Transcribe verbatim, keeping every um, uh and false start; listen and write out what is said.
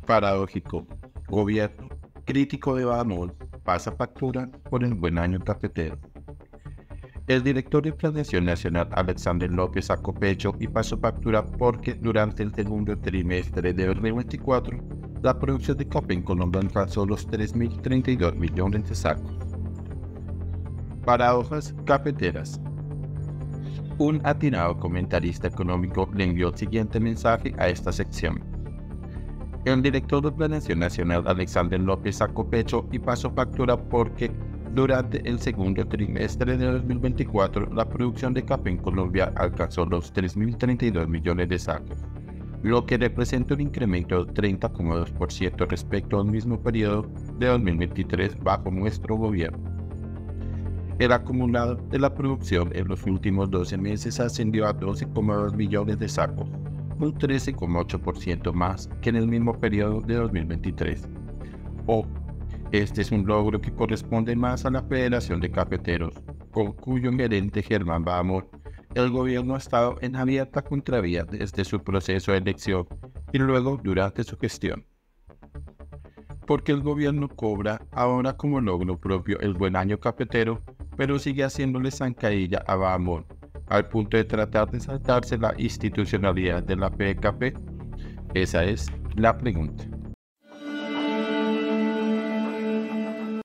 Paradójico. Gobierno crítico de Bahamonde pasa factura por el buen año cafetero. El director de Planeación Nacional, Alexander López, sacó pecho y pasó factura porque durante el segundo trimestre de dos mil veinticuatro, la producción de café en Colombia alcanzó los tres mil treinta y dos millones de sacos. Paradojas cafeteras. Un atinado comentarista económico le envió el siguiente mensaje a esta sección. El director de Planeación Nacional, Alexander López, sacó pecho y pasó factura porque durante el segundo trimestre de dos mil veinticuatro, la producción de café en Colombia alcanzó los tres mil treinta y dos millones de sacos, lo que representa un incremento del treinta coma dos por ciento respecto al mismo periodo de dos mil veintitrés bajo nuestro gobierno. El acumulado de la producción en los últimos doce meses ascendió a doce coma dos millones de sacos, un trece coma ocho por ciento más que en el mismo periodo de dos mil veintitrés. O, este es un logro que corresponde más a la Federación de Cafeteros, con cuyo gerente Germán Bahamonde el gobierno ha estado en abierta contravía desde su proceso de elección y luego durante su gestión. Porque el gobierno cobra ahora como logro propio el buen año cafetero, pero sigue haciéndole zancadilla a Bahamonde, al punto de tratar de saltarse la institucionalidad de la F E D Café. Esa es la pregunta.